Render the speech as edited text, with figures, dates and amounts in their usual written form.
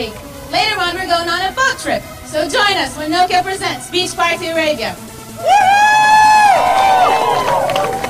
week. Later on, we're going on a boat trip. So join us when Nokia presents Beach Party Arabia. Woo!